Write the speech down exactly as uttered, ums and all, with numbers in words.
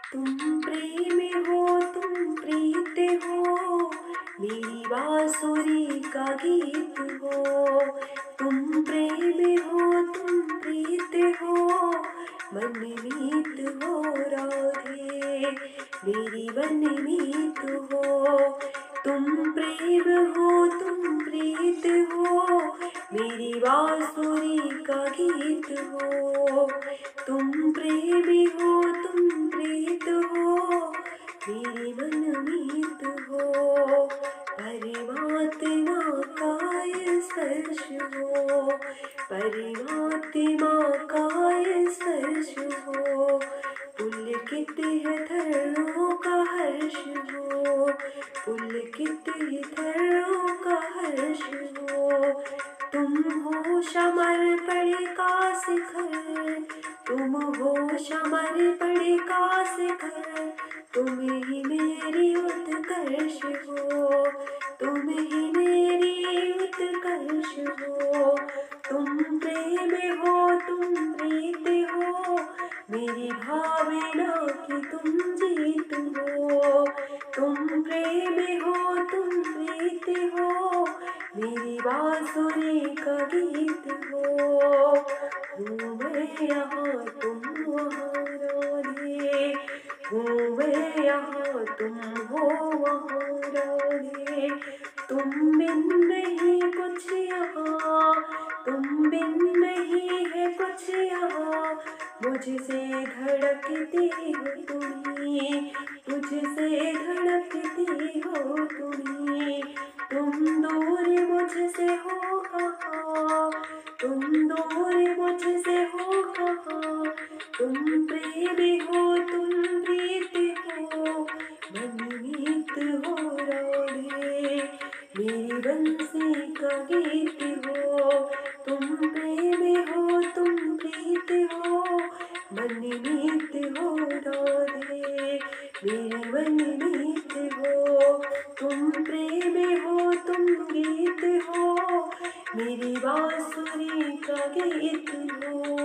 तुम प्रेम हो, तुम प्रीत हो, मेरी बांसुरी का गीत हो। तुम प्रेम हो, तुम प्रीत हो, मनमीत हो राधे, मेरी मनमीत हो। तुम प्रेम हो, तुम प्रीत हो, मेरी बांसुरी का गीत हो। तुम प्रेम हो, तुम प्रीत हो, मेरी मनमीत हो। परमात्मा का स्पर्श हो, परमात्मा का स्पर्श हो, पुलकित है धरणों का हर्ष हो, पुलकित है धरणों का हर्ष हो। तुम हो समर्पण का शिखर, तुम हो समर्पण का शिखर, तुम ही मेरी उत्कर्ष हो, तुम ही मेरी उत्कर्ष हो। तुम प्रेम हो, तुम प्रीत हो, मेरी भावना की तुम जीत हो। तुम प्रेम हो, तुम प्रीत हो, मेरी बांसुरी का गीत हो। हूँ मैं यहाँ तुम वहाँ राधे, हूँ मैं यहाँ तुम हो वहाँ राधे। तुम बिन नहीं कुछ यहाँ, तुम बिन नहीं है कुछ यहाँ, मुझसे धड़कती हो तुम्ही, मुझसे धड़कती हो तुम्ही। तुम दूर मुझसे हो कहाँ, तुम दूर मुझसे हो कहाँ, तुम प्रेम हो, तुम प्रीत हो, मनमीत हो राधे, मेरी बंसी का गीत हो। तुम प्रेम हो, तुम प्रीत हो, मनमीत हो राधे, मेरी मनमीत हो। तुम प्रेम हो, तुम गीत हो, मेरी बांसुरी का गीत हो।